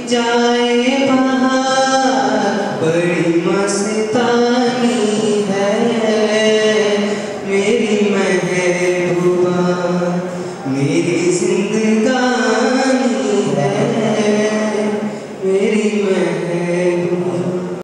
जाए बाहर बड़ी मस्तानी है मेरी महबूबा, मेरी जिंदगानी है मेरी महबूबा।